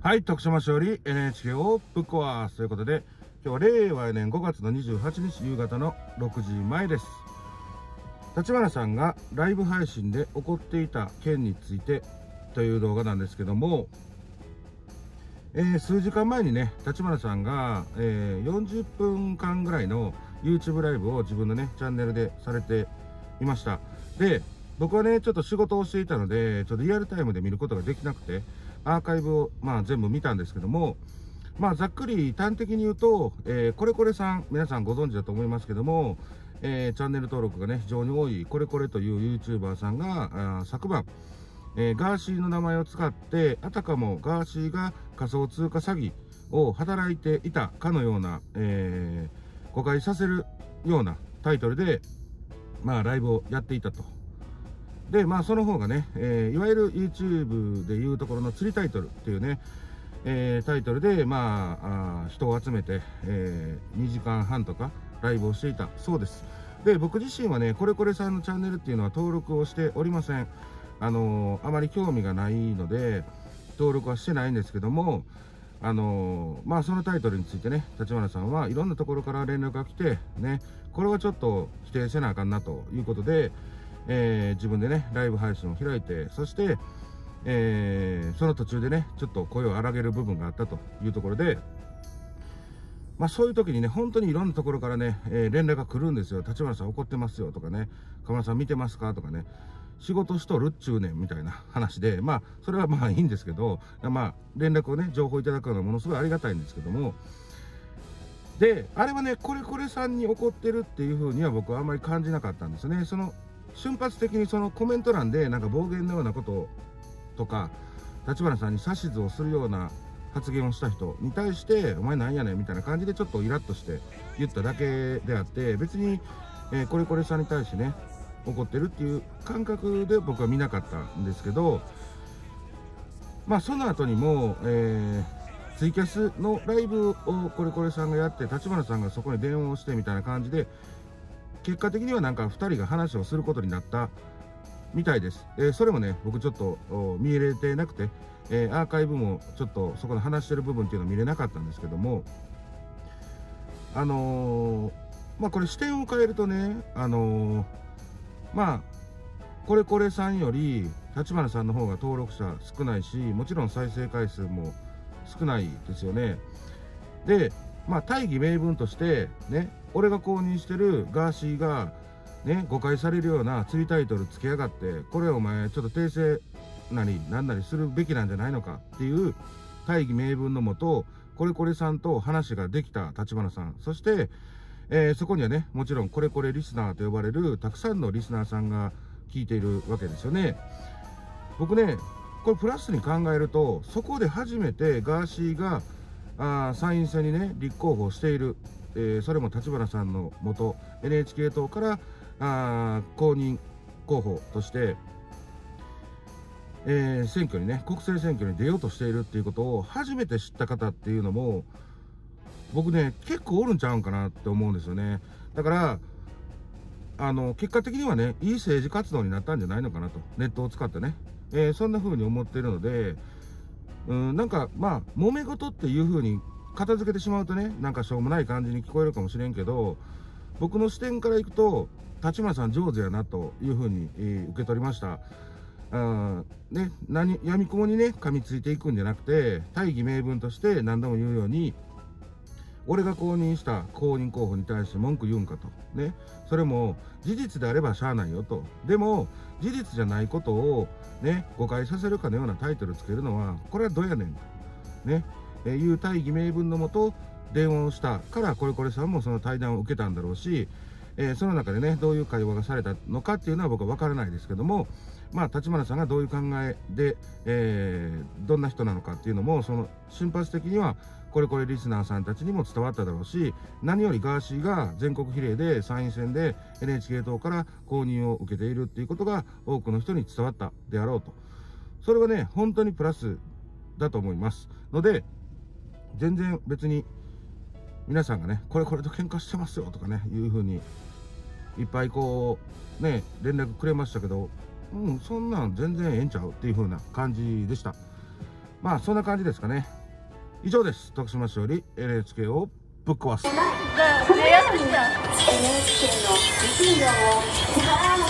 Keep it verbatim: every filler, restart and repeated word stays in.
はい、徳島勝利 エヌエイチケー をぶっ壊すということで、今日は令和よねんごがつのにじゅうはちにち夕方のろくじまえです。立花さんがライブ配信で起こっていた件についてという動画なんですけども、えー、数時間前にね、立花さんが、えー、よんじゅっぷんかんぐらいの YouTube ライブを自分のね、チャンネルでされていました。で、僕はね、ちょっと仕事をしていたので、ちょっとリアルタイムで見ることができなくて、アーカイブを、まあ、全部見たんですけども、まあ、ざっくり端的に言うと、えー、これこれさん、皆さんご存知だと思いますけども、えー、チャンネル登録がね、非常に多い、これこれという YouTuber さんが、あ昨晩、えー、ガーシーの名前を使って、あたかもガーシーが仮想通貨詐欺を働いていたかのような、えー、誤解させるようなタイトルで、まあ、ライブをやっていたと。で、まあ、その方がね、えー、いわゆる YouTube でいうところの釣りタイトルっていうね、えー、タイトルで、まあ、あ人を集めて、えー、にじかんはんとかライブをしていたそうです。で、僕自身はね、これこれさんのチャンネルっていうのは登録をしておりません。あのー、あまり興味がないので、登録はしてないんですけども、あのー、まあ、そのタイトルについてね、立花さんはいろんなところから連絡が来て、ね、これはちょっと否定せなあかんなということで、えー、自分でね、ライブ配信を開いて、そして、えー、その途中でね、ちょっと声を荒げる部分があったというところで、まあそういう時にね、本当にいろんなところからね、えー、連絡が来るんですよ。立花さん怒ってますよとかね、河村さん見てますかとかね、仕事しとるっちゅうねんみたいな話で、まあそれはまあいいんですけど、まあ連絡をね、情報いただくのはものすごいありがたいんですけども、で、あれはね、これこれさんに怒ってるっていう風には僕はあんまり感じなかったんですね。その瞬発的にそのコメント欄でなんか暴言のようなこととか、立花さんに指図をするような発言をした人に対して、お前なんやねんみたいな感じでちょっとイラッとして言っただけであって、別に、えー、これこれさんに対してね、怒ってるっていう感覚で僕は見なかったんですけど、まあその後にも、えー、ツイキャスのライブをこれこれさんがやって、立花さんがそこに電話をしてみたいな感じで、結果的にはなんかふたりが話をすることになったみたいです。えー、それもね、僕ちょっと見れてなくて、えー、アーカイブもちょっとそこで話してる部分っていうのは見れなかったんですけども、あのー、まあこれ視点を変えるとね、あのー、まあ、これこれさんより立花さんの方が登録者少ないし、もちろん再生回数も少ないですよね。で、まあ大義名分としてね、俺が公認してるガーシーがね、誤解されるような釣りタイトルつけやがって、これお前ちょっと訂正なりなんなりするべきなんじゃないのかっていう大義名分のもと、これこれさんと話ができた立花さん、そして、えー、そこにはね、もちろんこれこれリスナーと呼ばれるたくさんのリスナーさんが聞いているわけですよね。僕ね、これプラスに考えると、そこで初めてガーシーがあー参院選にね、立候補している、えー、それも立花さんのもと エヌエイチケー 党からあ公認候補として、えー、選挙にね、国政選挙に出ようとしているっていうことを初めて知った方っていうのも、僕ね、結構おるんちゃうんかなって思うんですよね。だから、あの、結果的にはね、いい政治活動になったんじゃないのかなと。ネットを使ってね。えー、そんな風に思っているので、うん、なんか、まあ、揉め事っていう風に片付けてしまうとね、なんかしょうもない感じに聞こえるかもしれんけど、僕の視点からいくと、立花さん上手やなという風に、えー、受け取りました。あね、何、闇雲にね、噛みついていくんじゃなくて、大義名分として何度も言うように、俺が公認した公認候補に対して文句言うんかと。ね。それも事実であればしゃあないよと。でも、事実じゃないことをね、誤解させるかのようなタイトルつけるのは、これはどうやねんと。ね。えー、いう大義名分のもと、電話をしたから、これこれさんもその対談を受けたんだろうし、えー、その中でね、どういう会話がされたのかっていうのは僕は分からないですけども、まあ、立花さんがどういう考えで、えー、どんな人なのかっていうのも、その瞬発的には、これこれリスナーさんたちにも伝わっただろうし、何よりガーシーが全国比例で参院選で エヌエイチケー 党から公認を受けているっていうことが多くの人に伝わったであろうと。それはね、本当にプラスだと思います。ので、全然別に皆さんがね、これこれと喧嘩してますよとかね、いう風にいっぱいこう、ね、連絡くれましたけど、うん、そんなん全然ええんちゃうっていう風な感じでした。 まあそんな感じですかね。以上です。徳島市より エヌエイチケー をぶっ壊す。 じゃあ、エヌエイチケーのにじゅうよんを